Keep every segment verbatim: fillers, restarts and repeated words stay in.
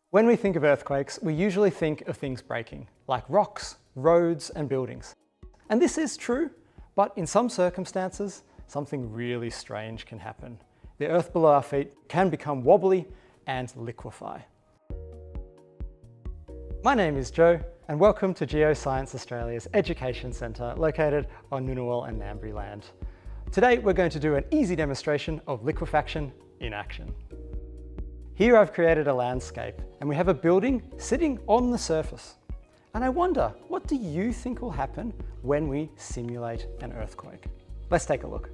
When we think of earthquakes, we usually think of things breaking, like rocks, roads, and buildings. And this is true, but in some circumstances, something really strange can happen. The earth below our feet can become wobbly and liquefy. My name is Joe, and welcome to Geoscience Australia's Education Centre, located on Ngunnawal and Ngambri land. Today, we're going to do an easy demonstration of liquefaction in action. Here I've created a landscape, and we have a building sitting on the surface. And I wonder, what do you think will happen when we simulate an earthquake? Let's take a look.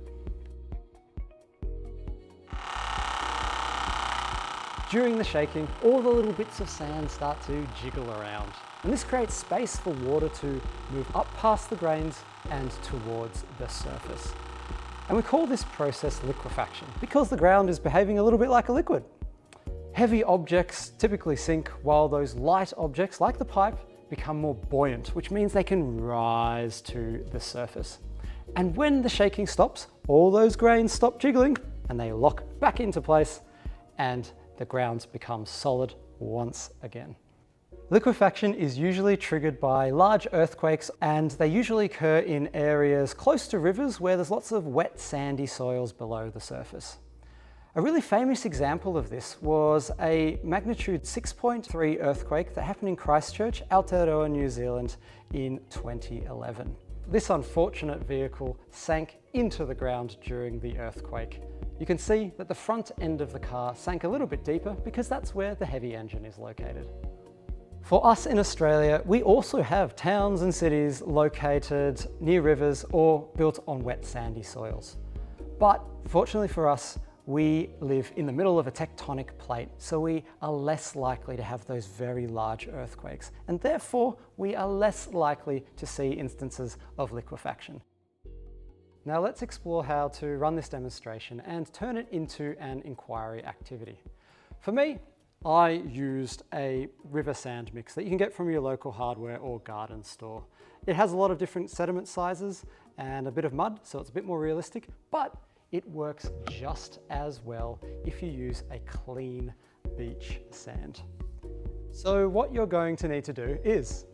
During the shaking, all the little bits of sand start to jiggle around. And this creates space for water to move up past the grains and towards the surface. And we call this process liquefaction because the ground is behaving a little bit like a liquid. Heavy objects typically sink, while those light objects, like the pipe, become more buoyant, which means they can rise to the surface. And when the shaking stops, all those grains stop jiggling and they lock back into place, and the ground becomes solid once again. Liquefaction is usually triggered by large earthquakes, and they usually occur in areas close to rivers where there's lots of wet, sandy soils below the surface. A really famous example of this was a magnitude six point three earthquake that happened in Christchurch, Aotearoa, New Zealand in twenty eleven. This unfortunate vehicle sank into the ground during the earthquake. You can see that the front end of the car sank a little bit deeper because that's where the heavy engine is located. For us in Australia, we also have towns and cities located near rivers or built on wet, sandy soils. But fortunately for us, we live in the middle of a tectonic plate, so we are less likely to have those very large earthquakes, and therefore we are less likely to see instances of liquefaction. Now let's explore how to run this demonstration and turn it into an inquiry activity. For me, I used a river sand mix that you can get from your local hardware or garden store. It has a lot of different sediment sizes and a bit of mud, so it's a bit more realistic, but it works just as well if you use a clean beach sand. So what you're going to need to do is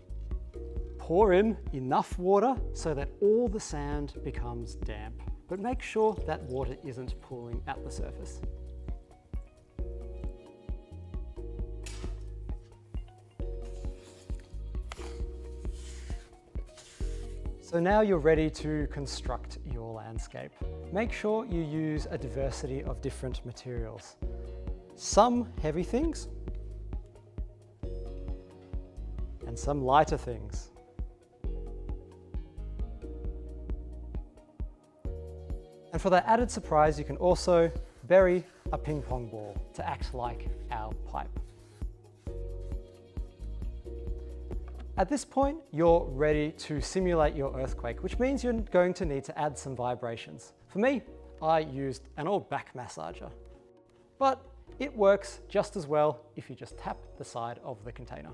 pour in enough water so that all the sand becomes damp, but make sure that water isn't pooling at the surface. So now you're ready to construct your landscape. Make sure you use a diversity of different materials. Some heavy things and some lighter things. And for that added surprise, you can also bury a ping pong ball to act like our pipe. At this point, you're ready to simulate your earthquake, which means you're going to need to add some vibrations. For me, I used an old back massager, but it works just as well if you just tap the side of the container.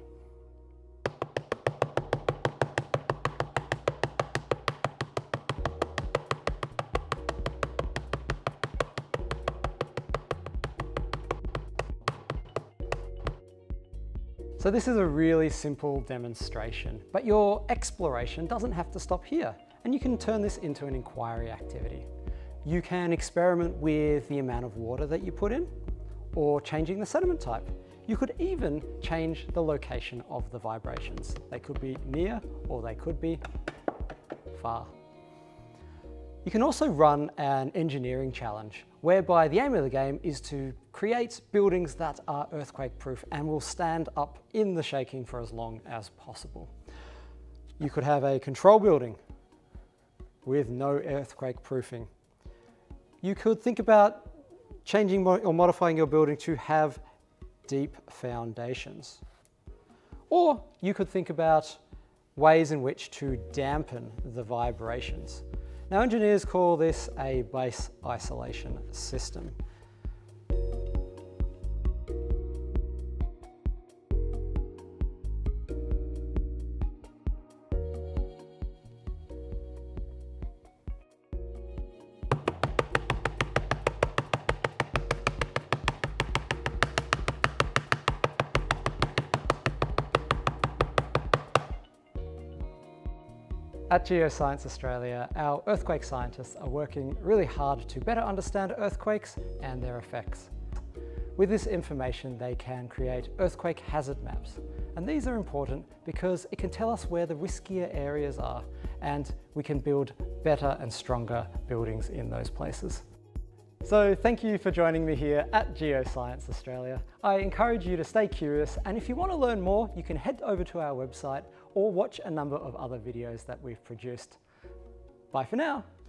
So this is a really simple demonstration, but your exploration doesn't have to stop here, and you can turn this into an inquiry activity. You can experiment with the amount of water that you put in, or changing the sediment type. You could even change the location of the vibrations. They could be near, or they could be far. You can also run an engineering challenge, whereby the aim of the game is to create buildings that are earthquake proof and will stand up in the shaking for as long as possible. You could have a control building with no earthquake proofing. You could think about changing or modifying your building to have deep foundations. Or you could think about ways in which to dampen the vibrations. Now, engineers call this a base isolation system. At Geoscience Australia, our earthquake scientists are working really hard to better understand earthquakes and their effects. With this information, they can create earthquake hazard maps. And these are important because it can tell us where the riskier areas are, and we can build better and stronger buildings in those places. So thank you for joining me here at Geoscience Australia. I encourage you to stay curious, and if you want to learn more, you can head over to our website or watch a number of other videos that we've produced. Bye for now.